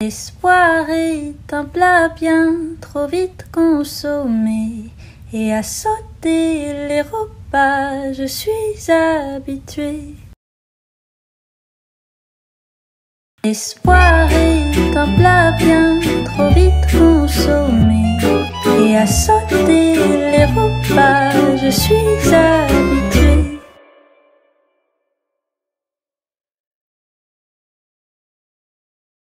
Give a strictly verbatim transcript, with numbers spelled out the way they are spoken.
L'espoir est un plat bien trop vite consommé, et à sauter les repas je suis habituée. L'espoir est un plat bien trop vite consommé, et à sauter les repas je suis